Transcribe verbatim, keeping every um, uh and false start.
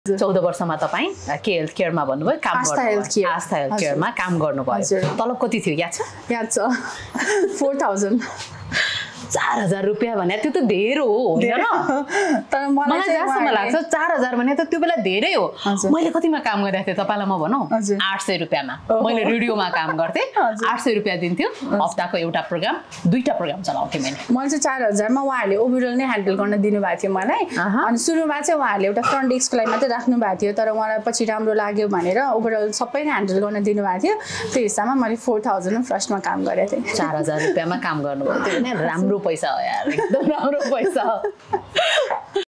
चौध वर्षमा तपाईँ के हेल्थ केयरमा भन्नुभयो काम गर्नु आस्था हेल्थ केयरमा काम गर्नुभयो तलब कति थियो याद छ याद छ फोर थाउजन्ड चार हजार रुपियाँ भने त्यो त धेरै हो होइन र तर मलाई जहाँसम्म लाग्छ चार हजार भने त त्यो बेला धेरै हो मैले कतिमा काम गरेको थिएँ तपाईँलाई म भनौँ आठ सय रुपियाँमा मैले रेडियोमा काम गर्थेँ आठ सय रुपियाँ दिन्थ्यो हप्ताको एउटा प्रोग्राम दुईटा प्रोग्राम चलाउँथेँ मैले मैले चाहिँ चार हजारमा उहाँहरूले ओभरअल नै ह्यान्डल गर्न दिनुभएको थियो मलाई अनि सुरुमा चाहिँ उहाँहरूले एउटा फ्रन्ट डेस्कको लागि मात्रै राख्नु भएको थियो तर उहाँलाई पछि राम्रो लाग्यो भनेर ओभरअल सबै नै ह्यान्डल गर्न दिनुभएको थियो त्यो हिसाबमा मैले फोर थाउजन्डमा फर्स्टमा काम गरेको थिएँ चार हजार रुपियाँमा काम गर्नुभयो त्यो भने राम्रो पैसा हो यार एकदम राम्रो पैसा